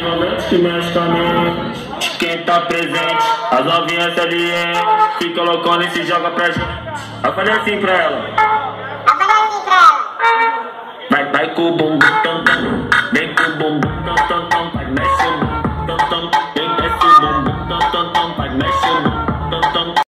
momentos que mexe com a mente. Quem tá presente, as novinhas ali, se colocando e se joga pra gente. Eu falei assim pra ela: